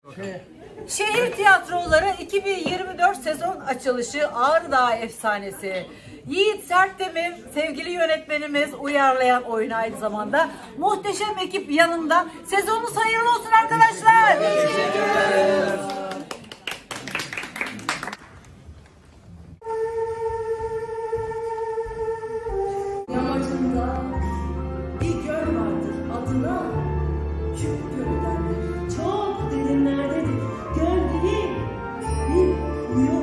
Şehir Tiyatroları 2024 sezon açılışı Ağrı Dağı Efsanesi. Yiğit Sertdemir, sevgili yönetmenimiz, uyarlayan oyunu aynı zamanda. Muhteşem ekip yanımda. Sezonunuz hayırlı olsun arkadaşlar. Teşekkür ederiz. Yamacında bir göl vardır adına Küp Gölü derler. Çok derinlerdedir. Göl değil, bir kuyu.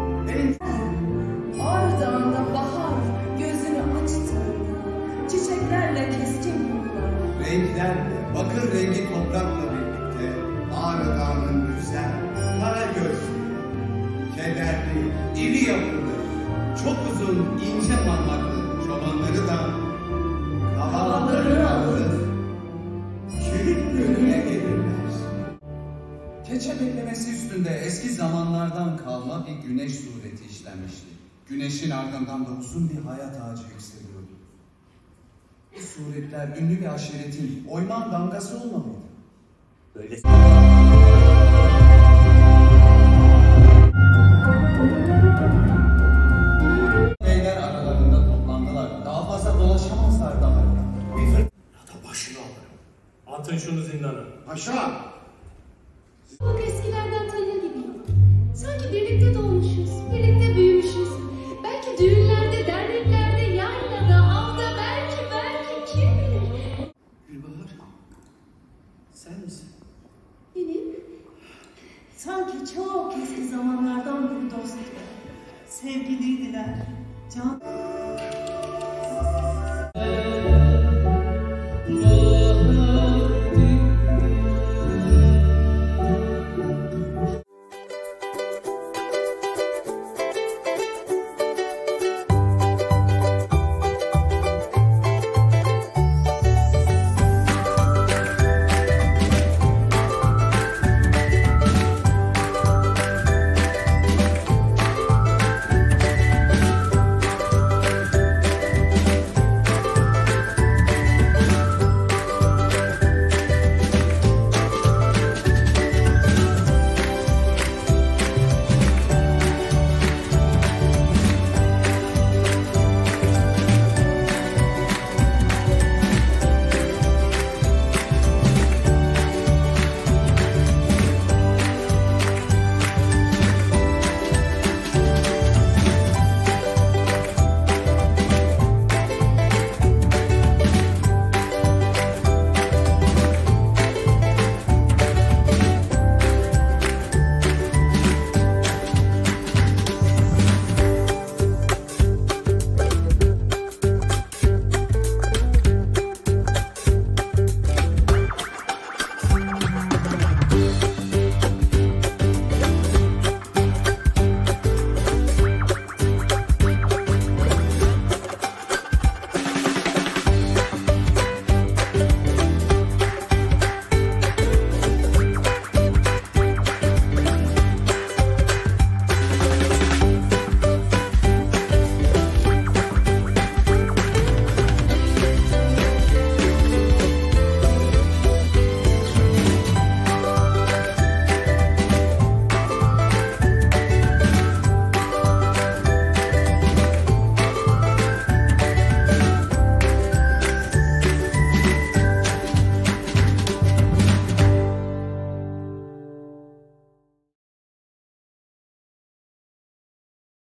Ağrı Dağı'nda bahar gözünü açtığında çiçeklerle keskin kumlar. Renklerle, bakır rengi toprakla birlikte Ağrı Dağı'nın güzel, kara gözlü, kederli, iri yapılı, çok uzun, ince parmaklı çobanları da kahvaltılarını alır, Küp Gölü'ne gelirler. Keçe beklemesi üstünde eski zamanlardan kalma bir güneş sureti işlenmişti. Güneşin ardından da uzun bir hayat ağacı yükseliyordu. Bu suretler ünlü bir aşiretin oyman damgası olmalıydı. Öyle. Beyler aralarında toplandılar. Daha fazla dolaşamazlar daha. Ya da başını alırım. Atın şunu zindana. Paşa! Bak eskilerden tanıyor gibiyim. Sanki birlikte doğmuşuz, birlikte büyümüşüz. Belki düğünlerde, derneklerde, yaylada, avda, belki kim bilir. Gülbahar, sen misin? Benim sanki çok eski zamanlardan bir dost. Sevgiliydiler. Can